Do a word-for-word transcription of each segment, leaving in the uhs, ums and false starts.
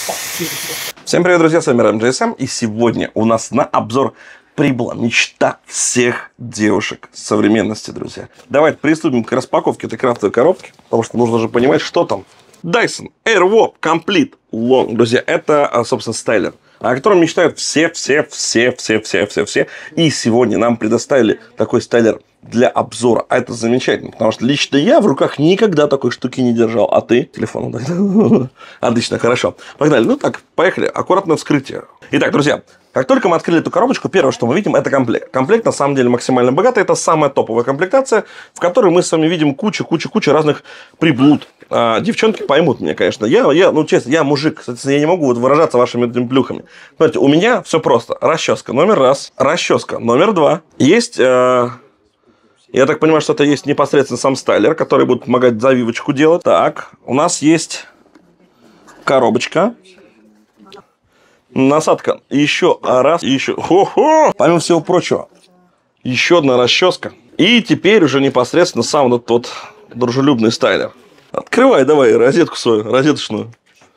Всем привет, друзья, с вами Рэм джей эс эм, и сегодня у нас на обзор прибыла мечта всех девушек современности, друзья. Давайте приступим к распаковке этой крафтовой коробки, потому что нужно же понимать, что там. Dyson Airwalk Complete Long, друзья, это, собственно, стайлер, о котором мечтают все-все-все-все-все-все-все. И сегодня нам предоставили такой стайлер для обзора. А это замечательно, потому что лично я в руках никогда такой штуки не держал. А ты? Телефон, да? Отлично, хорошо. Погнали. Ну так, поехали. Аккуратное вскрытие. Итак, друзья, как только мы открыли эту коробочку, первое, что мы видим, это комплект. Комплект, на самом деле, максимально богатый. Это самая топовая комплектация, в которой мы с вами видим кучу-кучу-кучу разных приблуд. А, девчонки поймут меня, конечно. Я, я, ну, честно, я мужик. Соответственно, я не могу вот выражаться вашими этими плюхами. Смотрите, у меня все просто. Расческа номер раз. Расческа номер два. Есть... Э Я так понимаю, что это есть непосредственно сам стайлер, который будет помогать завивочку делать. Так, у нас есть коробочка. Насадка. Еще раз. Еще. Хо-хо! Помимо всего прочего, еще одна расческа. И теперь уже непосредственно сам этот вот дружелюбный стайлер. Открывай давай розетку свою, розеточную.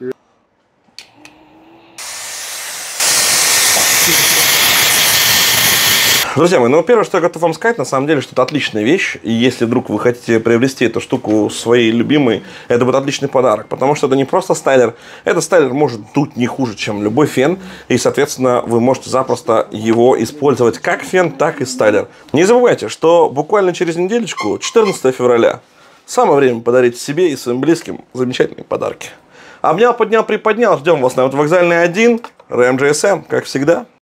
Друзья мои, ну, первое, что я готов вам сказать, на самом деле, что это отличная вещь. И если вдруг вы хотите приобрести эту штуку своей любимой, это будет отличный подарок. Потому что это не просто стайлер. Этот стайлер может дуть не хуже, чем любой фен. И, соответственно, вы можете запросто его использовать как фен, так и стайлер. Не забывайте, что буквально через недельку, четырнадцатого февраля, самое время подарить себе и своим близким замечательные подарки. Обнял, поднял, приподнял. Ждем вас на автовокзальной один. Рэм джей эс эм, как всегда.